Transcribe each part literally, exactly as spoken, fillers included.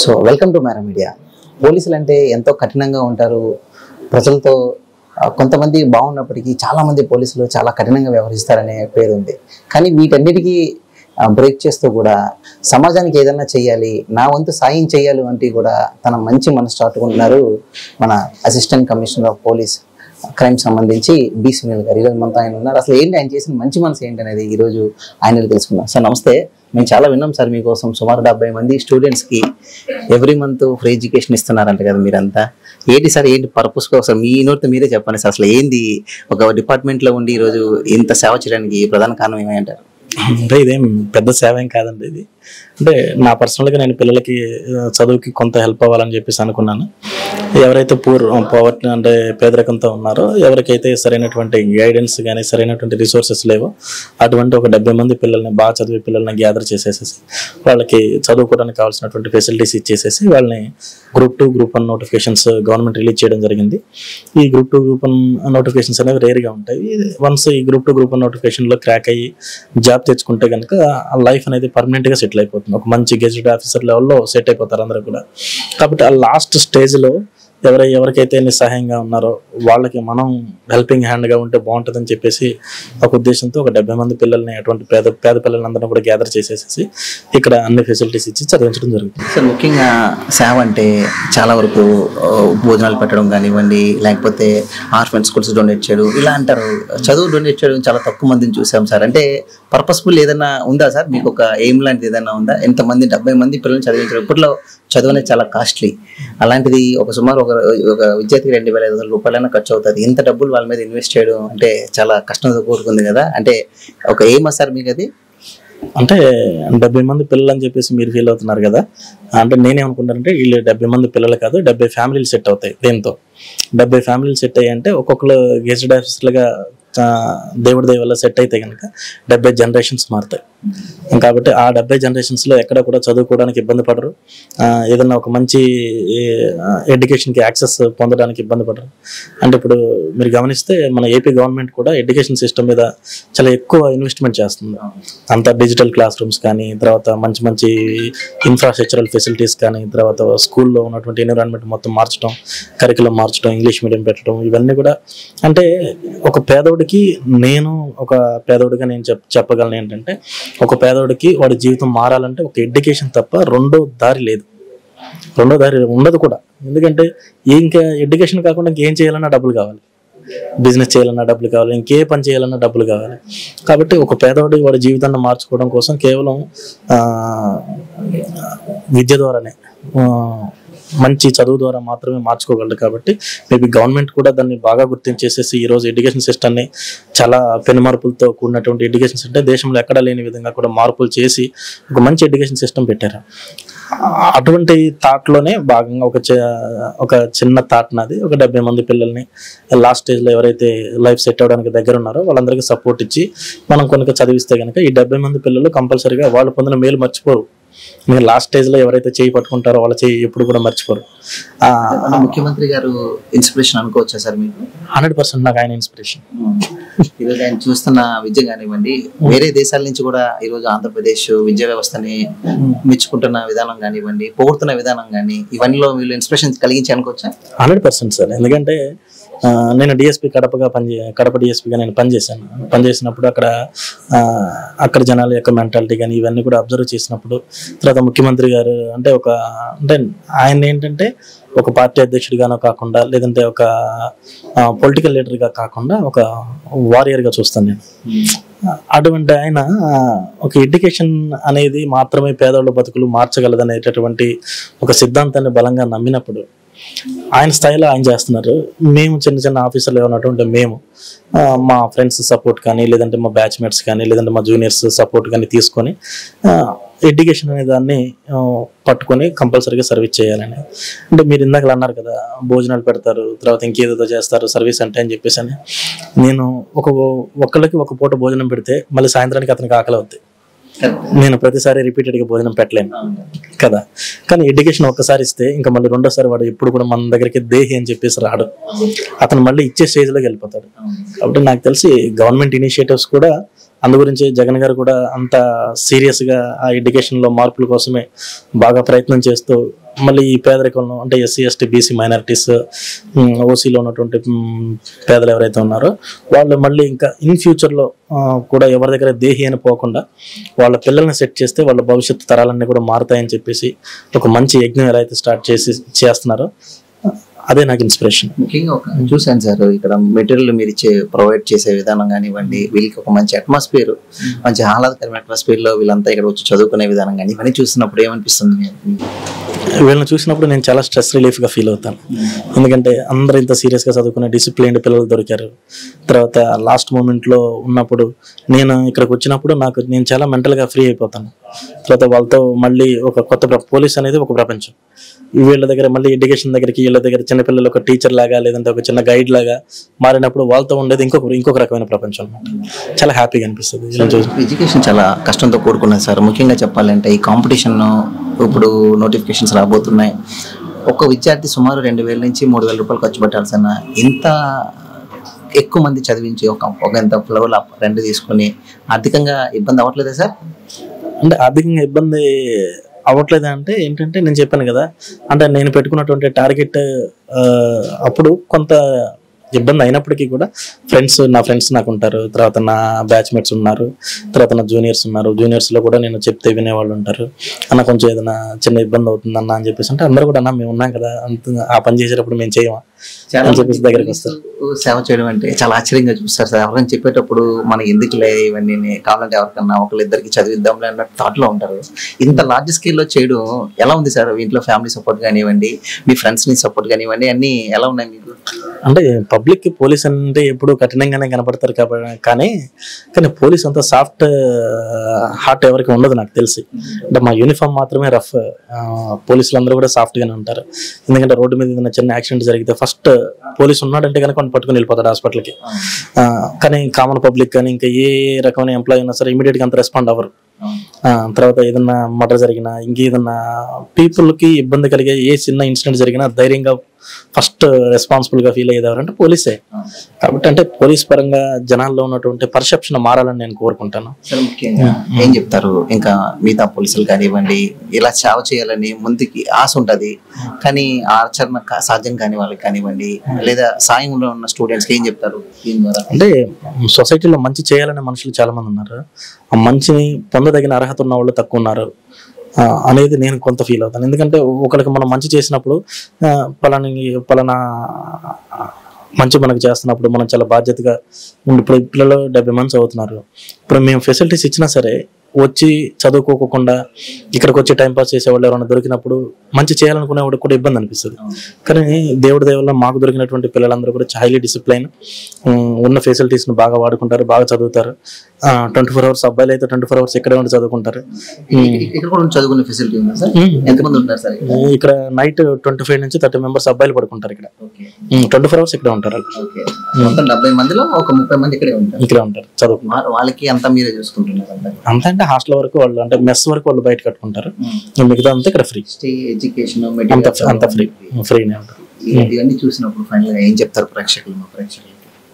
So welcome to Mera Media. పోలీసులు అంటే ఎంతో కఠినంగా ఉంటారు ప్రజలతో. కొంతమంది బాగున్నప్పటికీ చాలామంది పోలీసులు చాలా కఠినంగా వ్యవహరిస్తారనే పేరు ఉంది. కానీ వీటన్నిటికీ బ్రేక్ చేస్తూ కూడా సమాజానికి ఏదైనా చేయాలి, నా వంతు సాయం చేయాలి అంటే కూడా తన మంచి మనసు చాటుకుంటున్నారు మన assistant commissioner of police crime సంబంధించి బి సునీల్ గారు. ఈరోజు మనతో ఆయన ఉన్నారు. అసలు ఏంటి ఆయన చేసిన మంచి మనసు ఏంటి అనేది ఈరోజు ఆయన తెలుసుకుందాం. సార్ నమస్తే. మేము చాలా విన్నాం సార్ మీకోసం సుమారు డెబ్బై మంది స్టూడెంట్స్కి ఎవ్రీ మంత్ ఫ్రీ ఎడ్యుకేషన్ ఇస్తున్నారంట కదా మీరంతా. ఏంటి సార్, ఏంటి పర్పస్ కోసం మీ నోటితో మీరే చెప్పండి సార్. అసలు ఏంది ఒక డిపార్ట్మెంట్లో ఉండి ఈరోజు ఇంత సేవ చేయడానికి ప్రధాన కారణం ఏమంటారు? అంటే ఇదేం పెద్ద సేవ ఏం కాదండి. ఇది అంటే నా పర్సనల్గా నేను పిల్లలకి చదువుకి కొంత హెల్ప్ అవ్వాలని చెప్పేసి అనుకున్నాను. ఎవరైతే పూర్ పవర్టీ అంటే పేదరికంతో ఉన్నారో, ఎవరికైతే సరైనటువంటి గైడెన్స్ కానీ సరైనటువంటి రిసోర్సెస్ లేవో అటువంటి ఒక డెబ్బై మంది పిల్లల్ని, బాగా చదివే పిల్లల్ని గ్యాదర్ చేసేసేసి వాళ్ళకి చదువుకోవడానికి కావాల్సినటువంటి ఫెసిలిటీస్ ఇచ్చేసేసి వాళ్ళని group two group one notifications government release చేయడం జరిగింది. ఈ group two group one notifications అనేవి రేర్గా ఉంటాయి. వన్స్ ఈ గ్రూప్ టూ గ్రూప్ వన్ నోటిఫికేషన్లో క్రాక్ అయ్యి జాబ్ తెచ్చుకుంటే కనుక ఆ లైఫ్ అనేది పర్మనెంట్గా సెటిల్ అయిపోతుంది. ఒక మంచి గెజెట్ ఆఫీసర్ లెవెల్లో సెట్ అయిపోతారు అందరూ కూడా. కాబట్టి ఆ లాస్ట్ స్టేజ్లో ఎవరై ఎవరికైతే నిస్సహాయంగా ఉన్నారో వాళ్ళకి మనం హెల్పింగ్ హ్యాండ్గా ఉంటే బాగుంటుందని చెప్పేసి ఒక ఉద్దేశంతో ఒక డెబ్బై మంది పిల్లల్ని, అటువంటి పేద పేద పిల్లలందరినీ కూడా గ్యాదర్ చేసేసి ఇక్కడ అన్ని ఫెసిలిటీస్ ఇచ్చి చదివించడం జరుగుతుంది. సార్ ముఖ్యంగా సేవ అంటే చాలా వరకు భోజనాలు పెట్టడం కానివ్వండి, లేకపోతే ఆర్ఫన్ స్కూల్స్ డొనేట్ చేయడం ఇలా అంటారు. చదువు డొనేట్ చేయడం చాలా తక్కువ మందిని చూసాం సార్. అంటే పర్పస్ఫుల్ ఏదైనా ఉందా సార్ మీకు? ఒక ఎయిమ్ లాంటిది ఏదైనా ఉందా? ఎంతమంది డెబ్బై మంది పిల్లల్ని చదివించడం, ఇప్పట్లో చదువు అనేది చాలా కాస్ట్లీ. అలాంటిది ఒక సుమారు ఒక ఒక విద్యార్థికి రెండు వేల ఐదు వందల రూపాయలైనా ఖర్చు అవుతుంది. ఇంత డబ్బులు వాళ్ళ మీద ఇన్వెస్ట్ చేయడం అంటే చాలా కష్టంతో కూడుకుంది కదా. అంటే ఒక ఎయిమా సార్ మీకు అది? అంటే డెబ్బై మంది పిల్లలు అని చెప్పేసి మీరు ఫీల్ అవుతున్నారు కదా. అంటే నేనేమనుకుంటానంటే వీళ్ళు డెబ్బై మంది పిల్లలు కాదు, డెబ్బై ఫ్యామిలీలు సెట్ అవుతాయి. దేంతో డెబ్బై ఫ్యామిలీలు సెట్ అయ్యి అంటే ఒక్కొక్కరు గెజెట్ ఆఫీసర్లుగా దేవుడి దయ వల్ల సెట్ అయితే కనుక డెబ్బై జనరేషన్స్ మారుతాయి. కాబట్టి ఆ డెబ్బై జనరేషన్స్లో ఎక్కడ కూడా చదువుకోవడానికి ఇబ్బంది పడరు, ఏదన్నా ఒక మంచి ఎడ్యుకేషన్కి యాక్సెస్ పొందడానికి ఇబ్బంది పడరు. అంటే ఇప్పుడు మీరు గమనిస్తే మన ఏపీ గవర్నమెంట్ కూడా ఎడ్యుకేషన్ సిస్టమ్ మీద చాలా ఎక్కువ ఇన్వెస్ట్మెంట్ చేస్తుంది. అంత డిజిటల్ క్లాస్ రూమ్స్ కానీ, తర్వాత మంచి మంచి ఇన్ఫ్రాస్ట్రక్చరల్ ఫెసిలిటీస్ కానీ, తర్వాత స్కూల్లో ఉన్నటువంటి ఎన్విరాన్మెంట్ మొత్తం మార్చడం, కరికులం మార్చడం, ఇంగ్లీష్ మీడియం పెట్టడం, ఇవన్నీ కూడా. అంటే ఒక పేదోడికి, నేను ఒక పేదోడిగా నేను చెప్ చెప్పగలను ఏంటంటే ఒక పేదోడికి వాడి జీవితం మారాలంటే ఒక ఎడ్యుకేషన్ తప్ప రెండో దారి లేదు, రెండో దారి ఉండదు కూడా. ఎందుకంటే ఇంకా ఎడ్యుకేషన్ కాకుండా ఇంకేం చేయాలన్నా డబ్బులు కావాలి, బిజినెస్ చేయాలన్నా డబ్బులు కావాలి, ఇంకే పని చేయాలన్నా డబ్బులు కావాలి. కాబట్టి ఒక పేదవాడి వాడి జీవితాన్ని మార్చుకోవడం కోసం కేవలం విద్య ద్వారానే, మంచి చదువు ద్వారా మాత్రమే మార్చుకోగలరు. కాబట్టి మేబీ గవర్నమెంట్ కూడా దాన్ని బాగా గుర్తించేసేసి ఈరోజు ఎడ్యుకేషన్ సిస్టమ్ని చాలా పెనుమార్పులతో కూడినటువంటి ఎడ్యుకేషన్ సిస్టమ్ దేశంలో ఎక్కడా లేని విధంగా కూడా మార్పులు చేసి ఒక మంచి ఎడ్యుకేషన్ సిస్టమ్ పెట్టారు. అటువంటి థాట్లోనే భాగంగా ఒక ఒక చిన్న థాట్ నాది. ఒక డెబ్బై మంది పిల్లల్ని లాస్ట్ స్టేజ్లో ఎవరైతే లైఫ్ సెట్ అవ్వడానికి దగ్గర ఉన్నారో వాళ్ళందరికీ సపోర్ట్ ఇచ్చి మనం కనుక చదివిస్తే కనుక ఈ డెబ్బై మంది పిల్లలు కంపల్సరీగా వాళ్ళు పొందిన మేలు మర్చిపోరు. మీరు లాస్ట్ స్టేజ్ లో ఎవరైతే చేయి పట్టుకుంటారో వాళ్ళ చేయి ఎప్పుడు కూడా మర్చిపోరు. ముఖ్యమంత్రి గారు ఇన్స్పిరేషన్ అనుకోవచ్చా సార్ మీకు? హండ్రెడ్ పర్సెంట్ నాకు ఆయన ఇన్స్పిరేషన్. ఈరోజు ఆయన చూస్తున్న విద్య కానివ్వండి, వేరే దేశాల నుంచి కూడా ఈరోజు ఆంధ్రప్రదేశ్ విద్యా వ్యవస్థని మెచ్చుకుంటున్న విధానం కానివ్వండి, పొగుడుతున్న విధానం కానీ, ఇవన్నీలో వీళ్ళు ఇన్స్పిరేషన్ కలిగించి అనుకోవచ్చా? Hundred percent sir. ఎందుకంటే నేను డిఎస్పీ కడపగా పనిచే కడప డిఎస్పీగా నేను పనిచేశాను. పనిచేసినప్పుడు అక్కడ అక్కడ జనాల యొక్క మెంటాలిటీ కానీ ఇవన్నీ కూడా అబ్జర్వ్ చేసినప్పుడు, తర్వాత ముఖ్యమంత్రి గారు అంటే ఒక అంటే ఆయన ఏంటంటే ఒక పార్టీ అధ్యక్షుడిగానో కాకుండా, లేదంటే ఒక పొలిటికల్ లీడర్గా కాకుండా ఒక వారియర్గా చూస్తాను నేను. అటువంటి ఆయన ఒక ఎడ్యుకేషన్ అనేది మాత్రమే పేదవాళ్ళ బతుకులు మార్చగలదనేటటువంటి ఒక సిద్ధాంతాన్ని బలంగా నమ్మినప్పుడు ఆయన స్థాయిలో ఆయన చేస్తున్నారు. మేము చిన్న చిన్న ఆఫీసర్లు ఉన్నటువంటి మేము మా ఫ్రెండ్స్ సపోర్ట్ కానీ, లేదంటే మా బ్యాచ్మేట్స్ కానీ, లేదంటే మా జూనియర్స్ సపోర్ట్ కానీ తీసుకొని ఎడ్యుకేషన్ అనే దాన్ని పట్టుకొని కంపల్సరీగా సర్వీస్ చేయాలని. అంటే మీరు ఇందాక అన్నారు కదా, భోజనాలు పెడతారు, తర్వాత ఇంకేదో చేస్తారు సర్వీస్ అంటే అని చెప్పేసి అని. నేను ఒక ఒక్కళ్ళకి ఒక పూట భోజనం పెడితే మళ్ళీ సాయంత్రానికి అతనికి ఆకలి అవుద్ది. నేను ప్రతిసారి రిపీటెడ్గా భోజనం పెట్టలేను కదా. కానీ ఎడ్యుకేషన్ ఒక్కసారి ఇస్తే ఇంకా మళ్ళీ రెండోసారి వాడు ఎప్పుడు కూడా మన దగ్గరికి దేహి అని చెప్పేసి రాడు, అతను మళ్ళీ ఇచ్చే స్టేజ్లోకి వెళ్ళిపోతాడు. కాబట్టి నాకు తెలిసి గవర్నమెంట్ ఇనిషియేటివ్స్ కూడా అందు గురించి జగన్ గారు కూడా అంత సీరియస్గా ఆ ఎడ్యుకేషన్లో మార్పుల కోసమే బాగా ప్రయత్నం చేస్తూ మళ్ళీ ఈ పేదరికంలో అంటే ఎస్సీ ఎస్టీ బీసీ మైనారిటీస్ ఓసీలో ఉన్నటువంటి పేదలు ఎవరైతే ఉన్నారో వాళ్ళు మళ్ళీ ఇంకా ఇన్ ఫ్యూచర్లో కూడా ఎవరి దగ్గర దేహి అని పోకుండా వాళ్ళ పిల్లల్ని సెట్ చేస్తే వాళ్ళ భవిష్యత్తు తరాలన్నీ కూడా మారుతాయని చెప్పేసి ఒక మంచి యజ్ఞం ఎలా అయితే స్టార్ట్ చేసి చేస్తున్నారో అదే నాకు ఇన్స్పిరేషన్. ముఖ్యంగా ఒక చూసాను సార్, ఇక్కడ మెటీరియల్ మీరు ఇచ్చే ప్రొవైడ్ చేసే విధానం కానివ్వండి, వీళ్ళకి ఒక మంచి అట్మాస్ఫియర్, మంచి ఆహ్లాదకరమైన అట్మాస్ఫియర్ లో వీళ్ళంతా ఇక్కడ వచ్చి చదువుకునే విధానం కానీ ఇవన్నీ చూసినప్పుడు ఏమనిపిస్తుంది? వీళ్ళని చూసినప్పుడు నేను చాలా స్ట్రెస్ రిలీఫ్గా ఫీల్ అవుతాను. ఎందుకంటే అందరూ ఇంత సీరియస్గా చదువుకునే డిసిప్లైన్డ్ పిల్లలు దొరికారు. తర్వాత లాస్ట్ మూమెంట్లో ఉన్నప్పుడు నేను ఇక్కడికి వచ్చినప్పుడు నాకు నేను చాలా మెంటల్గా ఫ్రీ అయిపోతాను. తర్వాత వాళ్ళతో మళ్ళీ ఒక కొత్త పోలీస్ అనేది ఒక ప్రపంచం. వీళ్ళ దగ్గర మళ్ళీ ఎడ్యుకేషన్ దగ్గరికి వీళ్ళ దగ్గర చిన్నపిల్లలు ఒక టీచర్ లాగా లేదంటే ఒక చిన్న గైడ్ లాగా మారినప్పుడు వాళ్ళతో ఉండేది ఇంకొక ఇంకొక రకమైన ప్రపంచం అనమాట. చాలా హ్యాపీగా అనిపిస్తుంది. ఎడ్యుకేషన్ చాలా కష్టంతో కూడుకున్నది సార్. ముఖ్యంగా చెప్పాలంటే ఈ కాంపిటీషన్ ఇప్పుడు నోటిఫికేషన్స్ రాబోతున్నాయి. ఒక్క విద్యార్థి సుమారు రెండు వేల నుంచి మూడు వేల రూపాయలు ఖర్చు పెట్టాల్సిన ఇంత ఎక్కువ మంది చదివించి ఒక ఒక ఎంత ఫ్లవర్ రెండు తీసుకొని ఆర్థికంగా ఇబ్బంది అవ్వట్లేదా సార్? అంటే ఆర్థికంగా ఇబ్బంది అవ్వట్లేదా అంటే ఏంటంటే నేను చెప్పాను కదా, అంటే నేను పెట్టుకున్నటువంటి టార్గెట్ అప్పుడు కొంత ఇబ్బంది అయినప్పటికీ కూడా ఫ్రెండ్స్ నా ఫ్రెండ్స్ నాకు ఉంటారు, తర్వాత నా బ్యాచ్మేట్స్ ఉన్నారు, తర్వాత నా జూనియర్స్ ఉన్నారు. జూనియర్స్లో కూడా నేను చెప్తే వినేవాళ్ళు ఉంటారు. అన్న కొంచెం ఏదైనా చిన్న ఇబ్బంది అవుతుంది అన్న అని చెప్పేసి అంటే అందరూ కూడా అన్న మేము ఉన్నాం కదా, అంత ఆ పని చేసేటప్పుడు మేము చేయమా అని చెప్పేసి దగ్గరికి వస్తారు. సేవ చేయడం అంటే చాలా ఆశ్చర్యంగా చూస్తారు సార్. ఎవరైనా చెప్పేటప్పుడు మనకి ఎందుకులే ఇవన్నీ, కావాలంటే ఎవరికన్నా ఒకళ్ళిద్దరికి చదివిద్దాంలే అన్న థాట్లో ఉంటారు. ఇంత లార్జ్ స్కేల్లో చేయడం ఎలా ఉంది సార్? ఇంట్లో ఫ్యామిలీ సపోర్ట్ కానివ్వండి, మీ ఫ్రెండ్స్ని సపోర్ట్ కానివ్వండి, అన్నీ ఎలా ఉన్నాయి మీకు? అంటే పబ్లిక్ పోలీస్ అంటే ఎప్పుడు కఠినంగానే కనపడతారు కాబట్టి, కానీ కానీ పోలీస్ అంతా సాఫ్ట్ హార్ట్ ఎవరికి ఉండదు నాకు తెలిసి. అంటే మా యూనిఫామ్ మాత్రమే రఫ్, పోలీసులు అందరూ కూడా సాఫ్ట్గానే ఉంటారు. ఎందుకంటే రోడ్డు మీద ఏదైనా చిన్న యాక్సిడెంట్ జరిగితే ఫస్ట్ పోలీసు ఉన్నాడంటే కనుక వాళ్ళు పట్టుకుని వెళ్ళిపోతాడు హాస్పిటల్కి. కానీ కామన్ పబ్లిక్ కానీ ఇంకా ఏ రకమైన ఎంప్లాయీ ఉన్నా సరే ఇమీడియట్గా అంత రెస్పాండ్ అవ్వరు. తర్వాత ఏదన్నా మర్డర్ జరిగినా ఇంకేదన్నా పీపుల్కి ఇబ్బంది కలిగే ఏ చిన్న ఇన్సిడెంట్ జరిగినా ధైర్యంగా ఫస్ట్ రెస్పాన్సిబుల్గా ఫీల్ అయ్యేది ఎవరంటే పోలీసే. కాబట్టి అంటే పోలీస్ పరంగా జనాల్లో ఉన్నటువంటి పర్సెప్షన్ మారాలని నేను కోరుకుంటాను. ముఖ్యంగా ఏం చెప్తారు ఇంకా మిగతా పోలీసులు కానివ్వండి, ఇలా సేవ చేయాలని ముందుకి ఆశ ఉంటుంది కానీ ఆచరణ సాధ్యం కాని వాళ్ళకి కానివ్వండి, లేదా సాయంలో ఉన్న స్టూడెంట్స్కి ఏం చెప్తారు దీని ద్వారా? అంటే సొసైటీలో మంచి చేయాలనే మనుషులు చాలా మంది ఉన్నారు, ఆ మంచిని పొందదగిన అర్హత ఉన్న వాళ్ళు తక్కువ ఉన్నారు అనేది నేను కొంత ఫీల్ అవుతాను. ఎందుకంటే ఒకరికి మనం మంచి చేసినప్పుడు పలాని పలానా మంచి మనకు చేస్తున్నప్పుడు మనం చాలా బాధ్యతగా ఉండి, ఇప్పుడు పిల్లలు డెబ్బై మంత్స్ అవుతున్నారు, ఇప్పుడు మేము ఫెసిలిటీస్ ఇచ్చినా సరే వచ్చి చదువుకోకుండా ఇక్కడికి వచ్చి టైంపాస్ చేసేవాళ్ళు ఎవరైనా దొరికినప్పుడు మంచి చేయాలనుకునే వాడు కూడా ఇబ్బంది అనిపిస్తుంది. కానీ దేవుడి దేవుళ్ళ మాకు దొరికినటువంటి పిల్లలందరూ కూడా హైలీ డిసిప్లైన్, ఉన్న ఫెసిలిటీస్ని బాగా వాడుకుంటారు, బాగా చదువుతారు. ట్వంటీ ఫోర్ అవర్స్ అబ్బాయిలు అయితే ట్వంటీ ఫోర్ అవర్స్ ఇక్కడే ఉండి చదువుకుంటారు. చదువుకునే ఫెసిలిటీ ఉంది సార్? ఎంతమంది ఉంటారు సార్ ఇక్కడ? నైట్ ట్వంటీ ఫైవ్ నుంచి థర్టీ మెంబర్స్ అబ్బాయిలు పడుకుంటారు ఇక్కడ. ట్వంటీ ఫోర్ అవర్స్ ఇక్కడ ఉంటారు. డెబ్బై మందిలో ఒక ముప్పై మంది ఇక్కడే ఉంటారు ఇక్కడే ఉంటారు చదువుకుంటారు. వాళ్ళకి అంతా మీరే చూసుకుంటున్నారు? అంత అంటే హాస్టల్ వరకు వాళ్ళు, అంటే మెస్ వరకు వాళ్ళు బయట కట్టుకుంటారు, మిగతా అంతా ఇక్కడ ఫ్రీ. ఎడ్యుకేషన్ అంత ఫ్రీ ఫ్రీనే ఉంటారు. ఇవన్నీ చూసినప్పుడు ఫైనల్ గా ఏం చెప్తారు ప్రేక్షకులు? మా ప్రేక్షకులు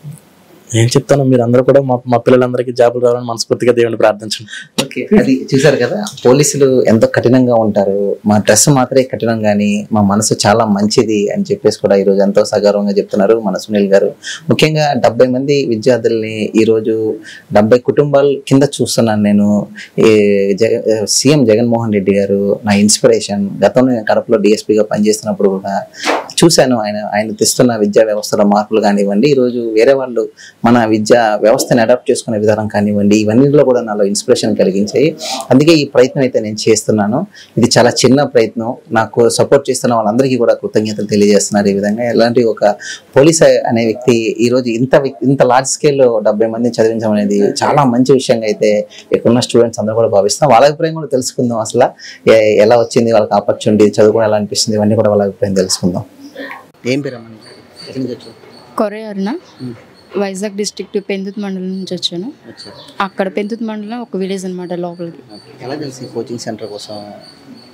ఏం చెప్తాను, మీరు అందరూ కూడా మా మా పిల్లలందరికీ జాబులు రావాలని మనస్ఫూర్తిగా దేవుని ప్రార్థించండి. ఓకే, అది చూసారు కదా, పోలీసులు ఎంతో కఠినంగా ఉంటారు, మా డ్రెస్ మాత్రమే కఠినం కానీ మా మనసు చాలా మంచిది అని చెప్పేసి కూడా ఈరోజు ఎంతో సగర్వంగా చెప్తున్నారు మన సునీల్ గారు. ముఖ్యంగా డెబ్బై మంది విద్యార్థుల్ని ఈరోజు డెబ్బై కుటుంబాల కింద చూస్తున్నాను నేను. ఈ జగ సీఎం జగన్మోహన్ రెడ్డి గారు నా ఇన్స్పిరేషన్. గతంలో నేను కడపలో డిఎస్పీగా పనిచేస్తున్నప్పుడు కూడా చూశాను ఆయన ఆయన తెస్తున్న విద్యా వ్యవస్థలో మార్పులు కానివ్వండి, ఈరోజు వేరే వాళ్ళు మన విద్యా వ్యవస్థని అడాప్ట్ చేసుకునే విధానం కానివ్వండి, ఇవన్నింటిలో కూడా నాలో ఇన్స్పిరేషన్ కలిగించాయి. అందుకే ఈ ప్రయత్నం అయితే నేను చేస్తున్నాను. ఇది చాలా చిన్న ప్రయత్నం. నాకు సపోర్ట్ చేస్తున్న వాళ్ళందరికీ కూడా కృతజ్ఞతలు తెలియజేస్తున్నారు. ఈ విధంగా ఎలాంటి ఒక పోలీస్ అనే వ్యక్తి ఈరోజు ఇంత ఇంత లార్జ్ స్కేల్లో డెబ్బై మందిని చదివించడం అనేది చాలా మంచి విషయంగా అయితే ఇక్కడున్న స్టూడెంట్స్ అందరూ కూడా భావిస్తాం. వాళ్ళ అభిప్రాయం కూడా తెలుసుకుందాం. అసలు ఎలా వచ్చింది వాళ్ళకి ఆపర్చునిటీ, చదువుకోవడం ఎలా అనిపిస్తుంది, ఇవన్నీ కూడా వాళ్ళ అభిప్రాయం తెలుసుకుందాం. ఏం పేరు అమ్మా? కొరయారున వైజాగ్ డిస్ట్రిక్ట్ పెందుతు మండలం నుంచి వచ్చాను. అక్కడ పెందుతు మండలం ఒక విలేజ్ అనమాట లోపలికి. ఎలా తెలిసి కోచింగ్ సెంటర్ కోసం?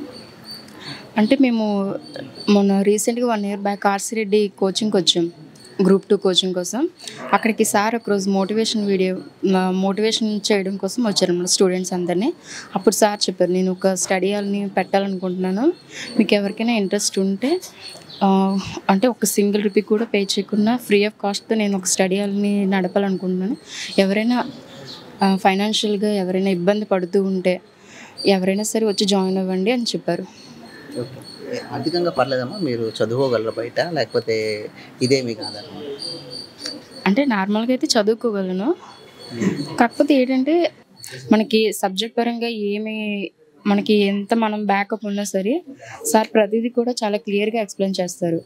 అంటే మేము మొన్న రీసెంట్గా one year back RC Reddy కోచింగ్కి వచ్చాం. గ్రూప్ టూ కోచింగ్ కోసం. అక్కడికి సార్ ఒకరోజు మోటివేషన్ వీడియో మోటివేషన్ చేయడం కోసం వచ్చారు మన స్టూడెంట్స్ అందరినీ. అప్పుడు సార్ చెప్పారు, నేను ఒక స్టడీ హాల్ని పెట్టాలనుకుంటున్నాను, మీకు ఎవరికైనా ఇంట్రెస్ట్ ఉంటే అంటే ఒక సింగిల్ రూపీ కూడా పే చేయకుండా ఫ్రీ ఆఫ్ కాస్ట్తో నేను ఒక స్టడీ హాల్ని నడపాలనుకుంటున్నాను, ఎవరైనా ఫైనాన్షియల్గా ఎవరైనా ఇబ్బంది పడుతూ ఉంటే ఎవరైనా సరే వచ్చి జాయిన్ అవ్వండి అని చెప్పారు. ఆర్థికంగా పర్లేదమ్మా, మీరు చదువుకోగలరు బయట, లేకపోతే ఇదే మీకు ఆధారం? అంటే నార్మల్గా అయితే చదువుకోగలను, కాకపోతే ఏంటంటే మనకి సబ్జెక్ట్ పరంగా ఏమి మనకి ఎంత మనం బ్యాకప్ ఉన్నా సరే సార్ ప్రతిదీ కూడా చాలా క్లియర్గా ఎక్స్ప్లెయిన్ చేస్తారు.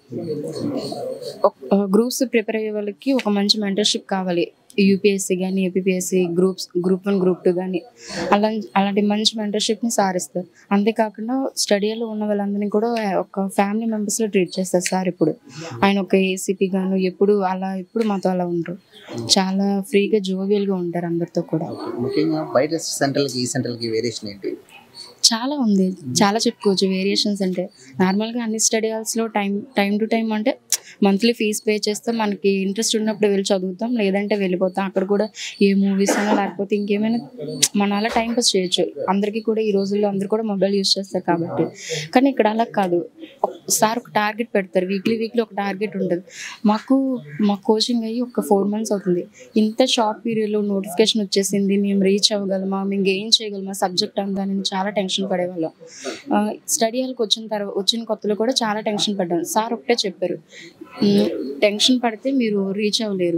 గ్రూప్స్ ప్రిపేర్ అయ్యే వాళ్ళకి ఒక మంచి మెంటర్షిప్ కావాలి, యూపీఎస్సీ కానీ APPSC groups group one group two కానీ అలా అలాంటి మంచి మెంటర్షిప్ని సార్ ఇస్తారు. అంతేకాకుండా స్టడీలో ఉన్న వాళ్ళందరినీ కూడా ఒక ఫ్యామిలీ మెంబర్స్లో ట్రీట్ చేస్తారు సార్. ఇప్పుడు ఆయన ఒక ఏసీపీ గాను ఎప్పుడు అలా ఎప్పుడు మాతో అలా ఉంటారు, చాలా ఫ్రీగా జోవియల్గా ఉంటారు అందరితో కూడా. ముఖ్యంగా బయట సెంట్రల్కి ఈ సెంట్రల్కి వేరియేషన్ ఏంటి? చాలా ఉంది, చాలా చెప్పుకోవచ్చు వేరియేషన్స్. అంటే నార్మల్గా అన్ని స్టడీ హాల్స్లో టైం టైం టు టైం అంటే మంత్లీ ఫీజ్ పే చేస్తాం, మనకి ఇంట్రెస్ట్ ఉన్నప్పుడు వెళ్ళి చదువుతాం, లేదంటే వెళ్ళిపోతాం. అక్కడ కూడా ఏ మూవీస్ అయినా లేకపోతే ఇంకేమైనా మన అలా టైం పాస్ చేయొచ్చు. అందరికీ కూడా ఈ రోజుల్లో అందరు కూడా మొబైల్ యూజ్ చేస్తారు కాబట్టి. కానీ ఇక్కడ అలా కాదు, సార్ ఒక టార్గెట్ పెడతారు, వీక్లీ వీక్లీ ఒక టార్గెట్ ఉంటుంది. మాకు మా కోచింగ్ అయ్యి ఒక ఫోర్ మంత్స్ అవుతుంది, ఇంత షార్ట్ పీరియడ్లో నోటిఫికేషన్ వచ్చేసింది, మేము రీచ్ అవ్వగలమా, మేము గెయిన్ చేయగలమా సబ్జెక్ట్ అంతా నేను చాలా టెన్షన్ పడేవాళ్ళం. స్టడీ హాల్కి వచ్చిన తర్వాత వచ్చిన కొత్తలో కూడా చాలా టెన్షన్ పడ్డాను. సార్ ఒకటే చెప్పారు, టెన్షన్ పడితే మీరు రీచ్ అవ్వలేరు.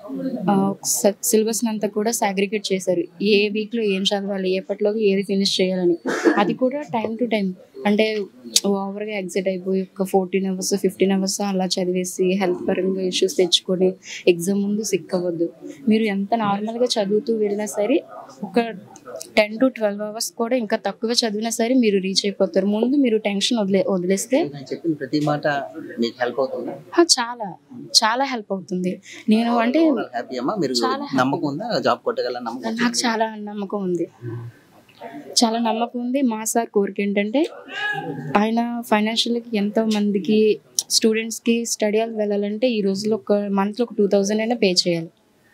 సిలబస్ అంతా కూడా సాగ్రిగేట్ చేశారు, ఏ వీక్లో ఏం చదవాలి, ఎప్పటిలోకి ఏది ఫినిష్ చేయాలని. అది కూడా టైం టు టైం, అంటే ఓవర్గా ఎగ్జైట్ అయిపోయి ఒక ఫోర్టీన్ అవర్స్ ఫిఫ్టీన్ అవర్స్ అలా చదివేసి హెల్త్ పరంగా ఇష్యూస్ తెచ్చుకొని ఎగ్జామ్ ముందు సిక్ అవ్వద్దు. మీరు ఎంత నార్మల్గా చదువుతూ వెళ్ళినా సరే ఒక టెన్ టు ట్వెల్వ్ అవర్స్ కూడా ఇంకా తక్కువ చదివినా సరే మీరు రీచ్ అయిపోతారు. ముందు మీరు టెన్షన్ వదిలే వదిలేస్తే చెప్పిన ప్రతి మాట మీకు హెల్ప్ అవుతుంది. చాలా చాలా హెల్ప్ అవుతుంది. నేను అంటే నమ్మకం ఉందా జాబ్ కొట్టగల నమ్మకం? నాకు చాలా నమ్మకం ఉంది, చాలా నమ్మకం ఉంది. మా సార్ కోరిక ఏంటంటే ఆయన ఫైనాన్షియల్కి ఎంతో మందికి స్టూడెంట్స్కి స్టడీ హాల్ వెళ్ళాలంటే ఈ రోజుల్లో ఒక మంత్లో ఒక టూ థౌజండ్ అయినా పే చేయాలి.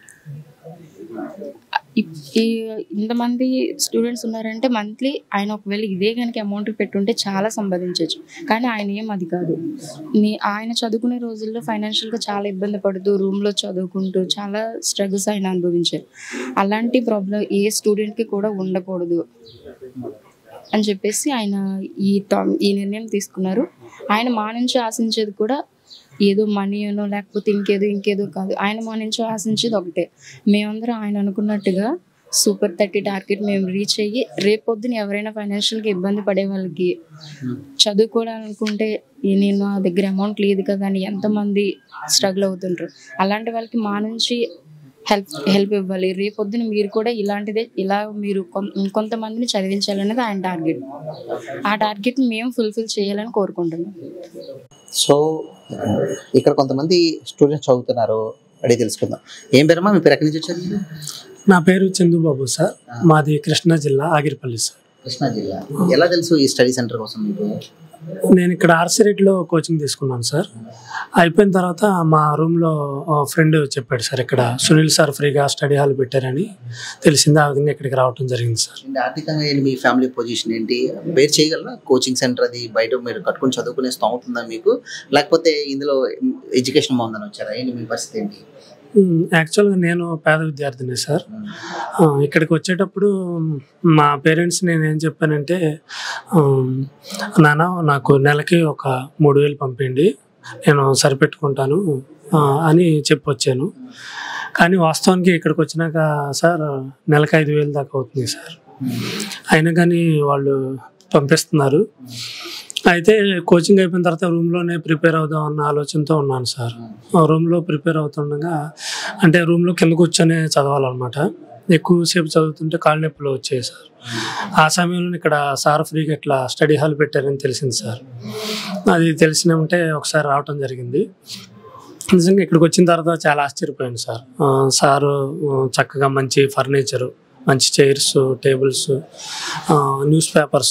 ఈ ఇంతమంది స్టూడెంట్స్ ఉన్నారంటే మంత్లీ ఆయన ఒకవేళ ఇదే కనుక అమౌంట్ పెట్టుంటే చాలా సంపాదించవచ్చు. కానీ ఆయన ఏం అది కాదు. నీ ఆయన చదువుకునే రోజుల్లో ఫైనాన్షియల్గా చాలా ఇబ్బంది పడుతూ రూమ్లో చదువుకుంటూ చాలా స్ట్రగుల్స్ ఆయన అనుభవించారు. అలాంటి ప్రాబ్లం ఏ స్టూడెంట్కి కూడా ఉండకూడదు అని చెప్పేసి ఆయన ఈ ఈ నిర్ణయం తీసుకున్నారు. ఆయన మా నుంచి ఆశించేది కూడా ఏదో మనీ అనో లేకపోతే ఇంకేదో ఇంకేదో కాదు. ఆయన మా నుంచి ఆశించేది ఒకటే, మేమందరం ఆయన అనుకున్నట్టుగా సూపర్ థర్టీ టార్గెట్ మేము రీచ్ అయ్యి రేపొద్దున ఎవరైనా ఫైనాన్షియల్గా ఇబ్బంది పడే వాళ్ళకి చదువుకోవాలనుకుంటే నేను నా దగ్గర అమౌంట్ లేదు కదా అని ఎంతమంది స్ట్రగుల్ అవుతుంటారు. అలాంటి వాళ్ళకి మా నుంచి హెల్ప్ హెల్ప్ ఇవ్వాలి. రేపొద్దున మీరు కూడా ఇలాంటిదే ఇలా మీరు ఇంకొంతమందిని చదివించాలనేది ఆయన టార్గెట్. ఆ టార్గెట్ మేము ఫుల్ఫిల్ చేయాలని కోరుకుంటున్నాం. సో ఇక్కడ కొంతమంది స్టూడెంట్స్ చదువుతున్నారు, అడిగి తెలుసుకుందాం. ఏం పేరమ్మా మీ పేరు? ఎక్కడి నుంచి వచ్చారు? నా పేరు చందుబాబు సార్, మాది కృష్ణా జిల్లా ఆగిరిపల్లి సార్. కృష్ణా జిల్లా. ఎలా తెలుసు ఈ స్టడీ సెంటర్ కోసం మీకు? నేను ఇక్కడ ఆర్సిరెడ్లో కోచింగ్ తీసుకున్నాను సార్. అయిపోయిన తర్వాత మా రూమ్లో ఫ్రెండ్ చెప్పాడు సార్, ఇక్కడ సునీల్ సార్ ఫ్రీగా స్టడీ హాల్ పెట్టారని తెలిసింది. ఆ విధంగా ఇక్కడికి రావడం జరిగింది సార్. ఆర్థికంగా ఏంటి మీ ఫ్యామిలీ పొజిషన్ ఏంటి? పేరు చేయగలరా? కోచింగ్ సెంటర్ అది బయట మీరు కట్టుకుని చదువుకునే స్థాయి అవుతుందా మీకు, లేకపోతే ఇందులో ఎడ్యుకేషన్ బాగుందని వచ్చారా? ఏంటి మీ పరిస్థితి ఏంటి? యాక్చువల్గా నేను పేద విద్యార్థిని సార్. ఇక్కడికి వచ్చేటప్పుడు మా పేరెంట్స్ నేను ఏం చెప్పానంటే, నాన్న నాకు నెలకి ఒక మూడు వేలు పంపిండి, నేను సరిపెట్టుకుంటాను అని చెప్పొచ్చాను. కానీ వాస్తవానికి ఇక్కడికి వచ్చినాక సార్ నెలకు ఐదు వేలు దాకా అవుతుంది సార్. అయినా కానీ వాళ్ళు పంపిస్తున్నారు. అయితే కోచింగ్ అయిపోయిన తర్వాత రూమ్లోనే ప్రిపేర్ అవుదాం అన్న ఆలోచనతో ఉన్నాను సార్. రూమ్లో ప్రిపేర్ అవుతుండగా అంటే రూమ్లో కింద కూర్చొని చదవాలన్నమాట. ఎక్కువసేపు చదువుతుంటే కాళ్ళ నొప్పులు వచ్చాయి సార్. ఆ సమయంలో ఇక్కడ సార్ ఫ్రీగా ఇట్లా స్టడీ హాల్ పెట్టారని తెలిసింది సార్. అది తెలిసిన ఉంటే ఒకసారి రావటం జరిగింది. నిజంగా ఇక్కడికి వచ్చిన తర్వాత చాలా ఆశ్చర్యపోయాను సార్. సారు చక్కగా మంచి ఫర్నిచరు, మంచి చైర్స్, టేబుల్స్, న్యూస్ పేపర్స్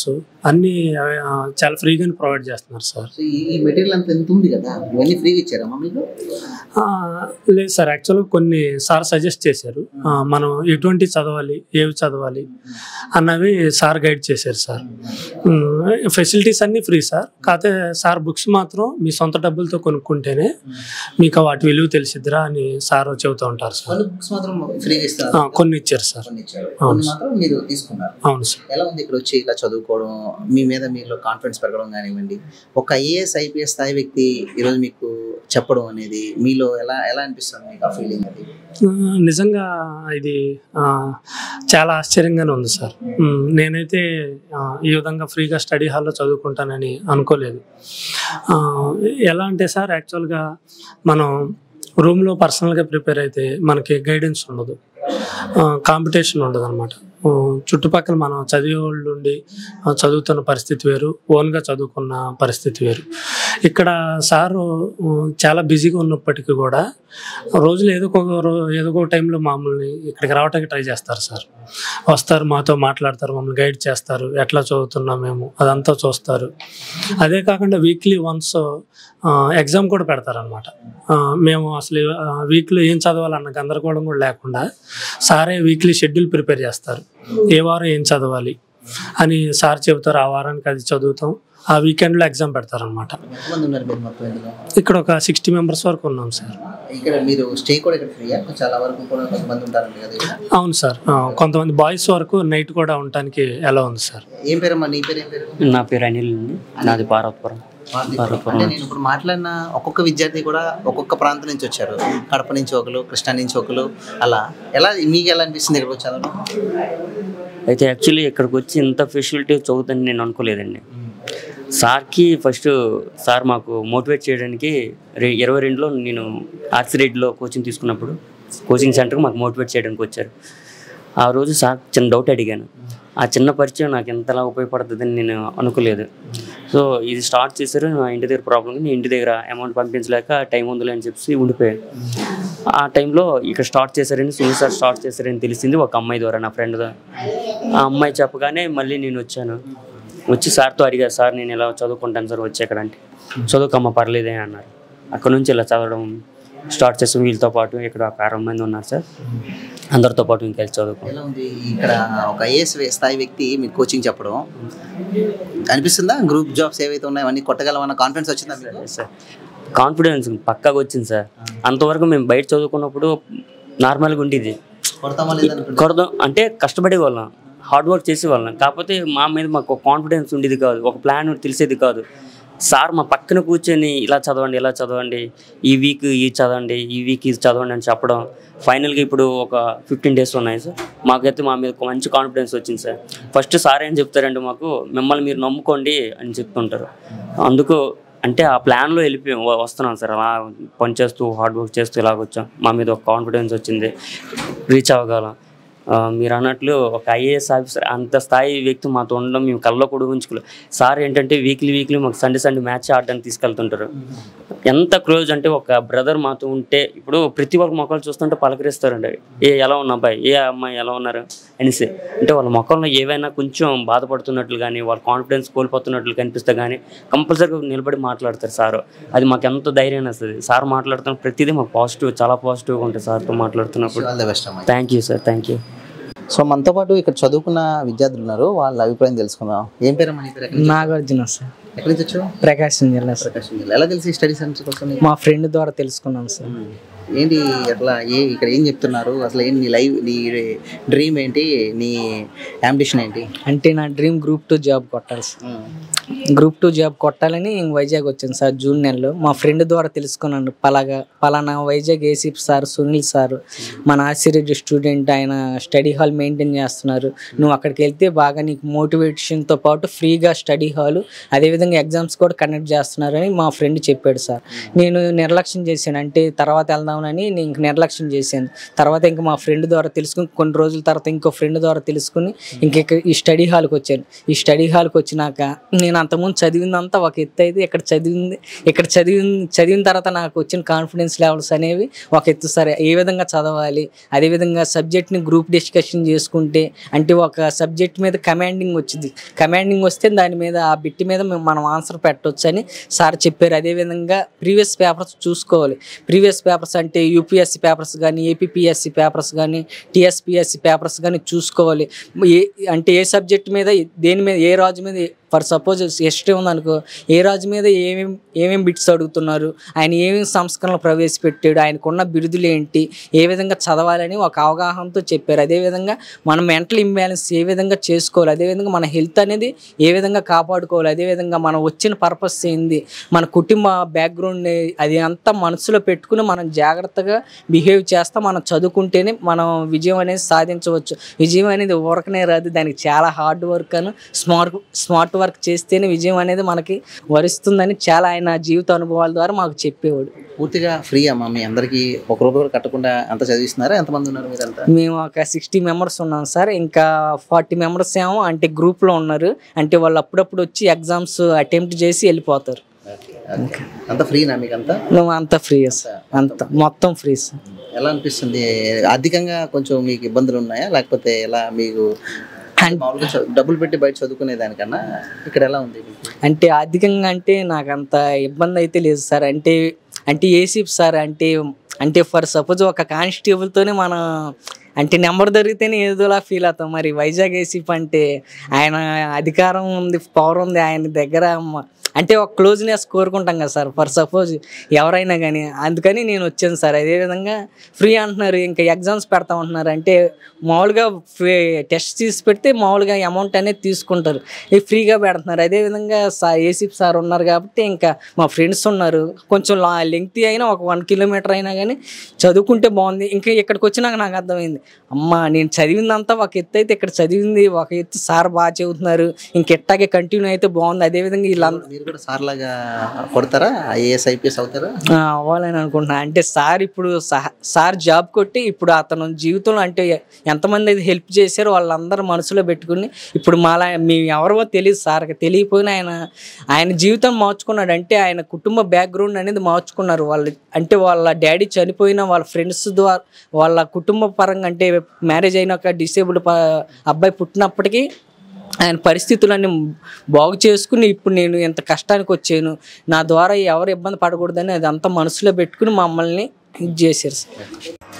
అన్నీ ఆ, చాలా ఫ్రీగానే ప్రొవైడ్ చేస్తున్నారు సార్. సో ఈ ఈ మెటీరియల్ అంతా ఎంత ఉంది కదా, ఇవన్నీ ఫ్రీగా ఇచ్చారమ్మా మీకు? ఆ, లేదు సార్, యాక్చువల్గా కొన్ని సార్ సజెస్ట్ చేశారు. ఆ, మనం ఎటువంటి చదవాలి, ఏవి చదవాలి అన్నవి సార్ గైడ్ చేశారు సార్. ఫెసిలిటీస్ అన్నీ ఫ్రీ సార్, కాకపోతే సార్ బుక్స్ మాత్రం మీ సొంత డబ్బులతో కొనుక్కుంటేనే మీకు వాటి విలువ తెలిసిద్దిరా అని సార్ చెబుతూ ఉంటారు సార్. కొన్ని బుక్స్ మాత్రం ఫ్రీగా ఇస్తారు, ఆ, కొన్ని ఇచ్చారు సార్. కొన్ని ఇచ్చారు, కొన్ని మాత్రం మీరు తీసుకున్నారు. అవును సార్. ఎలా ఉంది ఇక్కడ వచ్చి ఇలా చదువుకోవడం, మీ మీద మీలో కాన్ఫిడెన్స్ పెరగడం కానివ్వండి, ఒక ఐఏఎస్ ఐపీఎస్ స్థాయి వ్యక్తి ఈరోజు మీకు చెప్పడం అనేది మీలో ఎలా ఎలా అనిపిస్తుంది మీకు ఆ ఫీలింగ్ అది? ఆ, నిజంగా ఇది ఆ, చాలా ఆశ్చర్యంగానే ఉంది సార్. ఉమ్, నేనైతే ఆ, ఈ విధంగా ఫ్రీగా స్టడీ హాల్లో చదువుకుంటానని అనుకోలేదు. ఆ, ఎలా అంటే సార్, యాక్చువల్గా మనం రూమ్లో పర్సనల్గా ప్రిపేర్ అయితే మనకి గైడెన్స్ ఉండదు, కాంపిటీషన్ ఉండదు అనమాట. చుట్టుపక్కల మనం చదివే వాళ్ళు ఉండి ఆ, చదువుతున్న పరిస్థితి వేరు, ఓన్గా చదువుకున్న పరిస్థితి వేరు. ఇక్కడ సారు ఆ, చాలా బిజీగా ఉన్నప్పటికీ కూడా రోజులు ఏదో ఒక రో- ఏదో ఒక టైంలో మమ్మల్ని ఇక్కడికి రావడానికి ట్రై చేస్తారు సార్. వస్తారు, మాతో మాట్లాడతారు, మమ్మల్ని గైడ్ చేస్తారు, ఎట్లా చదువుతున్నాం మేము అదంతా చూస్తారు. అదే కాకుండా వీక్లీ వన్స్ ఎగ్జామ్ కూడా పెడతారనమాట. మేము అసలు వీక్లో ఏం చదవాలన్న గందరగోళం కూడా లేకుండా సారే వీక్లీ షెడ్యూల్ ప్రిపేర్ చేస్తారు, ఏ వారం ఏం చదవాలి అని సార్ చెబుతారు. ఆ వారానికి అది చదువుతాం, ఆ వీకెండ్లో ఎగ్జామ్ పెడతారనమాట. ఎంతమంది ఉన్నారు మీరు మొత్తం ఇందులో? ఇక్కడ ఒక సిక్స్టీ మెంబర్స్ వరకు ఉన్నాం సార్. ఇక్కడ మీరు స్టే కూడా ఇక్కడ ఫ్రీయా? చాలా వరకు కూడా కొంతమంది ఉంటారండి కదా ఇక్కడ? అవును సార్, ఆ, కొంతమంది బాయ్స్ వరకు నైట్ కూడా ఉండటానికి ఎలా ఉంది సార్. ఏం పేరమ్మా నీ పేరు? ఏం పేరు? నా పేరు అనిల్ అండి, నాది పార్వతపురం. అంటే నేను ఇప్పుడు మాట్లాడిన ఒక్కొక్క విద్యార్థి కూడా ఒక్కొక్క ప్రాంతం నుంచి వచ్చారు. కడప నుంచి ఒకరు, కృష్ణా నుంచి ఒకరు, అలా. ఎలా మీకు ఎలా అనిపిస్తుంది ఇక్కడ వచ్చి చదవడం? అయితే యాక్చువల్లీ ఇక్కడికి వచ్చి ఇంత ఫెసిలిటీ చదువుతుందని నేను అనుకోలేదండి. సార్కి ఫస్ట్ సార్ మాకు మోటివేట్ చేయడానికి రె ఇరవై రెండులో నేను ఆర్సిరెడ్డిలో కోచింగ్ తీసుకున్నప్పుడు కోచింగ్ సెంటర్కి మాకు మోటివేట్ చేయడానికి వచ్చారు. ఆ రోజు సార్ చిన్న డౌట్ అడిగాను. ఆ చిన్న పరిచయం నాకు ఎంతలా ఉపయోగపడుతుందని నేను అనుకోలేదు. సో ఇది స్టార్ట్ చేశారు, నా ఇంటి దగ్గర ప్రాబ్లం, నేను ఇంటి దగ్గర అమౌంట్ పంపించలేక టైం ఉందిలే అని చెప్పి ఉండిపోయాను. ఆ టైంలో ఇక్కడ స్టార్ట్ చేశారని, సునీల్ సార్ స్టార్ట్ చేశారని తెలిసింది ఒక అమ్మాయి ద్వారా, నా ఫ్రెండ్ ద్వారా. ఆ అమ్మాయి చెప్పగానే మళ్ళీ నేను వచ్చాను. వచ్చి సార్తో అడిగా, సార్ నేను ఇలా చదువుకుంటాను సార్ వచ్చి ఎక్కడ అంటే, చదువుకమ్మ పర్లేదే అన్నారు. అక్కడ నుంచి ఇలా చదవడం స్టార్ట్ చేసాం. వీళ్ళతో పాటు ఇక్కడ ఒక అరవై మంది ఉన్నారు సార్, అందరితో పాటు ఇంకా చదువుకో. ఎలా ఉంది ఇక్కడ ఒక ఐఏఎస్ స్థాయి వ్యక్తి మీకు కోచింగ్ చెప్పడం అనిపిస్తుందా? గ్రూప్ జాబ్స్ ఏవైతే ఉన్నాయో అన్నీ కొట్టగలమన్న కాన్ఫిడెన్స్ వచ్చిందా మీకు? సార్ కాన్ఫిడెన్స్ పక్కాగా వచ్చింది సార్. అంతవరకు మేము బయట చదువుకున్నప్పుడు నార్మల్గా ఉండేది, కొడతామా లేదనుకుంటా? కొడదాం అంటే కష్టపడే వాళ్ళం, హార్డ్ వర్క్ చేసేవాళ్ళం. కాకపోతే మా మీద మాకు కాన్ఫిడెన్స్ ఉండేది కాదు, ఒక ప్లాన్ తెలిసేది కాదు. సార్ మా పక్కన కూర్చొని ఇలా చదవండి, ఇలా చదవండి, ఈ వీక్ ఇది చదవండి, ఈ వీక్ ఇది చదవండి అని చెప్పడం. ఫైనల్గా ఇప్పుడు ఒక ఫిఫ్టీన్ డేస్ ఉన్నాయి సార్, మాకైతే మా మీద ఒక మంచి కాన్ఫిడెన్స్ వచ్చింది సార్. ఫస్ట్ సార్ ఏం చెప్తారంటే మాకు, మిమ్మల్ని మీరు నమ్ముకోండి అని చెప్తుంటారు. అందుకు అంటే ఆ ప్లాన్లో వెళ్ళిపోయి వస్తున్నాం సార్, అలా పనిచేస్తూ హార్డ్ వర్క్ చేస్తూ ఇలాగ వచ్చాం. మా మీద ఒక కాన్ఫిడెన్స్ వచ్చింది, రీచ్ అవ్వగలం. మీరు అన్నట్లు ఒక ఐఏఎస్ ఆఫీసర్ అంత స్థాయి వ్యక్తి మాతో ఉండడం మేము కళ్ళలో కూడా ఉంచుకోలేదు. సార్ ఏంటంటే వీక్లీ వీక్లీ మాకు సండే సండే మ్యాచ్ ఆడడానికి తీసుకెళ్తుంటారు. ఎంత క్లోజ్ అంటే ఒక బ్రదర్ మాతో ఉంటే, ఇప్పుడు ప్రతి ఒక్క మొక్కలు చూస్తుంటే పలకరిస్తారండి, ఏ ఎలా ఉన్నా అబ్బాయి, ఏ అమ్మాయి ఎలా ఉన్నారు అనేసి. అంటే వాళ్ళ మొక్కల్లో ఏవైనా కొంచెం బాధపడుతున్నట్లు కానీ, వాళ్ళ కాన్ఫిడెన్స్ కోల్పోతున్నట్లు కనిపిస్తే కానీ కంపల్సరీగా నిలబడి మాట్లాడతారు సార్. అది మాకు ఎంతో ధైర్యాన్ని వస్తుంది. సార్ మాట్లాడుతున్న ప్రతిదీ మాకు పాజిటివ్, చాలా పాజిటివ్గా ఉంటుంది సార్తో మాట్లాడుతున్నప్పుడు. Thank you sir, thank you. So మనతో పాటు ఇక్కడ చదువుకున్న విద్యార్థులు ఉన్నారు, వాళ్ళ అభిప్రాయం తెలుసుకుందాం. ఏం పేరు? మన పేరు? నాగార్జున సార్. ఎక్కడి నుంచి వచ్చావు? ప్రకాశం జిల్లా సార్. ప్రకాశం జిల్లా. ఎలా తెలిసి స్టడీ సెంటర్ కోసం? మా ఫ్రెండ్ ద్వారా తెలుసుకున్నాం సార్. ఏంటి అట్లా ఏ ఇక్కడ ఏం చెప్తున్నారు అసలు? ఏంటి నీ లైవ్, నీ డ్రీమ్ ఏంటి, నీ అంబిషన్ ఏంటి? అంటే నా డ్రీమ్ గ్రూప్ టూ జాబ్ కొట్టాలి సార్. గ్రూప్ టూ జాబ్ కొట్టాలని వైజాగ్ వచ్చాను సార్ జూన్ నెలలో. మా ఫ్రెండ్ ద్వారా తెలుసుకున్నాను, పలాగా పలానా Vizag ACP sir Sunil sir మన ఆర్సిరెడ్డి స్టూడెంట్, ఆయన స్టడీ హాల్ మెయింటైన్ చేస్తున్నారు, నువ్వు అక్కడికి వెళ్తే బాగా నీకు మోటివేషన్తో పాటు ఫ్రీగా స్టడీ హాల్, అదేవిధంగా ఎగ్జామ్స్ కూడా కండక్ట్ చేస్తున్నారని మా ఫ్రెండ్ చెప్పాడు సార్. నేను నిర్లక్ష్యం చేశాను, అంటే తర్వాత వెళ్దాం వెళ్దామని నేను ఇంక నిర్లక్ష్యం చేశాను. తర్వాత ఇంకా మా ఫ్రెండ్ ద్వారా తెలుసుకుని కొన్ని రోజుల తర్వాత ఇంకో ఫ్రెండ్ ద్వారా తెలుసుకుని ఇంక ఈ స్టడీ హాల్కి వచ్చాను. ఈ స్టడీ హాల్కి వచ్చినాక నేను అంతకుముందు చదివిందంతా ఒక ఎత్తు అయితే ఇక్కడ చదివింది ఇక్కడ చదివి చదివిన తర్వాత నాకు వచ్చిన కాన్ఫిడెన్స్ లెవెల్స్ అనేవి ఒక ఎత్తు. సరే ఏ విధంగా చదవాలి, అదేవిధంగా సబ్జెక్ట్ని గ్రూప్ డిస్కషన్ చేసుకుంటే అంటే ఒక సబ్జెక్ట్ మీద కమాండింగ్ వచ్చింది. కమాండింగ్ వస్తే దాని మీద ఆ బిట్ మీద మనం ఆన్సర్ పెట్టవచ్చు అని సార్ చెప్పారు. అదేవిధంగా ప్రీవియస్ పేపర్స్ చూసుకోవాలి. ప్రీవియస్ పేపర్స్ అంటే యూపీఎస్సీ పేపర్స్ కానీ, ఏపీపీఎస్సీ పేపర్స్ కానీ, టీఎస్పీఎస్సీ పేపర్స్ కానీ చూసుకోవాలి. ఏ అంటే ఏ సబ్జెక్ట్ మీద దేని మీద ఏ రాజు మీద ఫర్ సపోజ్ హిస్టరీ ఉందనుకో, ఏ రాజు మీద ఏమేమి ఏమేమి బిట్స్ అడుగుతున్నారు, ఆయన ఏమేమి సంస్కరణలు ప్రవేశపెట్టాడు, ఆయనకున్న బిరుదులు ఏంటి, ఏ విధంగా చదవాలని ఒక అవగాహనతో చెప్పారు. అదేవిధంగా మన మెంటల్ ఇంబ్యాలెన్స్ ఏ విధంగా చేసుకోవాలి, అదేవిధంగా మన హెల్త్ అనేది ఏ విధంగా కాపాడుకోవాలి, అదేవిధంగా మనం వచ్చిన పర్పస్ ఏంది, మన కుటుంబ బ్యాక్గ్రౌండ్ అది అంతా మనసులో పెట్టుకుని మనం జాగ్రత్తగా బిహేవ్ చేస్తా మనం చదువుకుంటేనే మనం విజయం అనేది సాధించవచ్చు. విజయం అనేది ఊరకనే రాదు, దానికి చాలా హార్డ్ వర్క్ అని స్మార్ట్ స్మార్ట్ వర్క్ చేస్తేనే విజయం అనేది మనకి వరిస్తుందని చాలా ఆయన జీవిత అనుభవాల ద్వారా మాకు చెప్పేవాడు. పూర్తిగా ఫ్రీ అమ్మా మీ అందరికీ ఒక రూపాయి కూడా కట్టకుండా ఎంత చదివిస్తున్నారా? ఎంతమంది ఉన్నారు మీరంతా? మేము ఒక సిక్స్టీ మెంబర్స్ ఉన్నాం సార్. ఇంకా ఫార్టీ మెంబర్స్ ఏమో అంటే గ్రూప్లో ఉన్నారు. అంటే వాళ్ళు అప్పుడప్పుడు వచ్చి ఎగ్జామ్స్ అటెంప్ట్ చేసి వెళ్ళిపోతారు. అంత ఫ్రీనా మీకు? అంతా నువ్వు అంత ఫ్రీ సార్, అంత మొత్తం ఫ్రీ సార్. ఎలా అనిపిస్తుంది? ఆర్థికంగా కొంచెం మీకు ఇబ్బందులు ఉన్నాయా, లేకపోతే ఎలా? మీకు మామూలుగా డబ్బులు పెట్టి బయట చదువుకునే దానికన్నా ఇక్కడ ఎలా ఉంది? అంటే ఆర్థికంగా అంటే నాకు అంత ఇబ్బంది అయితే లేదు సార్. అంటే అంటే ఏసీపీ సార్ అంటే అంటే ఫర్ సపోజ్ ఒక కానిస్టేబుల్తోనే మనం అంటే నెంబర్ దొరికితేనే ఏదోలా ఫీల్ అవుతాం. మరి వైజాగ్ ఏసీపీ అంటే ఆయన అధికారం ఉంది, పవర్ ఉంది ఆయన దగ్గర, అంటే ఒక క్లోజ్నెస్ కోరుకుంటాం కదా సార్ ఫర్ సపోజ్ ఎవరైనా కానీ. అందుకని నేను వచ్చాను సార్. అదేవిధంగా ఫ్రీ అంటున్నారు, ఇంకా ఎగ్జామ్స్ పెడతా ఉంటున్నారు. అంటే మామూలుగా ఫ్రీ టెస్ట్ తీసి పెడితే మామూలుగా అమౌంట్ అనేది తీసుకుంటారు, ఇది ఫ్రీగా పెడుతున్నారు. అదేవిధంగా సార్ ఏసీపీ సార్ ఉన్నారు కాబట్టి ఇంకా మా ఫ్రెండ్స్ ఉన్నారు. కొంచెం లా లెంగ్తీ అయినా ఒక వన్ కిలోమీటర్ అయినా కానీ చదువుకుంటే బాగుంది. ఇంకా ఇక్కడికి వచ్చినాక నాకు అర్థమైంది, అమ్మ నేను చదివిందంతా ఒక ఎత్తు అయితే ఇక్కడ చదివింది ఒక ఎత్తు, సార్ బాగా చెబుతున్నారు, ఇంకెట్టాగే కంటిన్యూ అయితే బాగుంది. అదేవిధంగా వీళ్ళంతా సార్ లాగా కొడతారా? ఐఏఎస్ ఐపీఎస్ అవుతారా? అవ్వాలని అనుకుంటున్నా. అంటే సార్ ఇప్పుడు సార్ జాబ్ కొట్టి ఇప్పుడు అతను జీవితంలో అంటే ఎంతమంది అయితే హెల్ప్ చేశారో వాళ్ళందరూ మనసులో పెట్టుకుని ఇప్పుడు మాలా మేము ఎవరో తెలియదు సార్కి, తెలియకపోయినా ఆయన ఆయన జీవితం మార్చుకున్నాడు. అంటే ఆయన కుటుంబ బ్యాక్గ్రౌండ్ అనేది మార్చుకున్నారు వాళ్ళు. అంటే వాళ్ళ డాడీ చనిపోయిన వాళ్ళ ఫ్రెండ్స్ ద్వారా వాళ్ళ కుటుంబ పరంగా అంటే మ్యారేజ్ అయినాక డిసేబుల్డ్ అబ్బాయి పుట్టినప్పటికీ ఆయన పరిస్థితులన్నీ బాగు చేసుకుని ఇప్పుడు నేను ఎంత కష్టానికి వచ్చాను, నా ద్వారా ఎవరు ఇబ్బంది పడకూడదని అదంతా మనసులో పెట్టుకుని మమ్మల్ని ఇది చేశారు సార్.